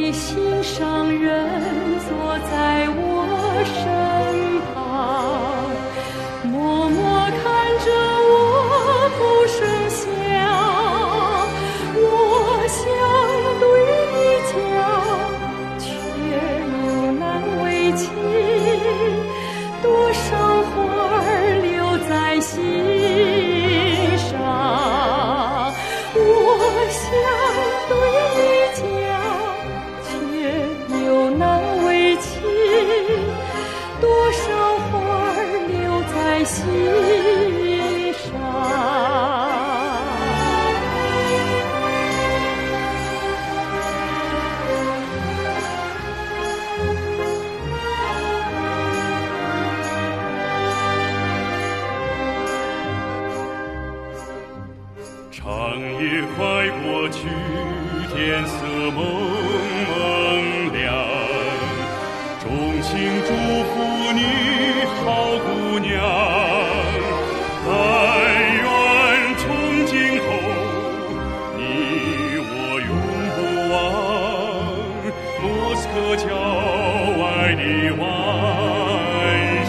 心上人坐在我身旁，默默看着我不声响。我想对你讲，却又难为情。多少话儿留在心上，我想对你讲，却又难为情。多少话儿留在心上。 长夜快过去，天色蒙蒙亮，衷心祝福你，好姑娘。但愿从今后，你我永不忘莫斯科郊外的晚